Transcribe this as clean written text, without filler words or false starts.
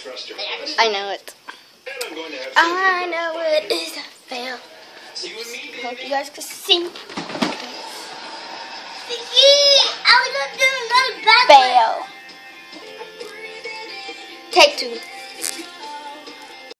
I know it. I know it is a fail. Hope you guys can see. Vicky, I was gonna do